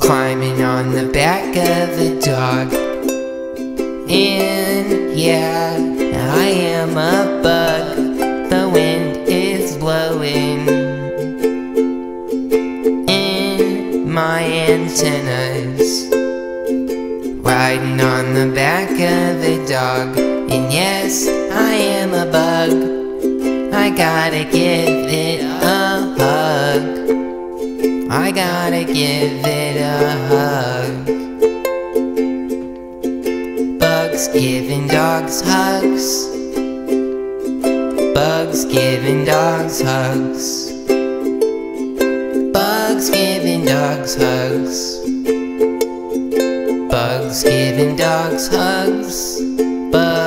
climbing on the back of a dog. And yeah, I am a bug. The wind is blowing in my antennas, riding on the back of a dog. And yes, I am a bug. I gotta give it a hug. I gotta give it a hug. Bugs giving dogs hugs. Bugs giving dogs hugs. Bugs giving dogs hugs. Bugs giving dogs hugs. Bugs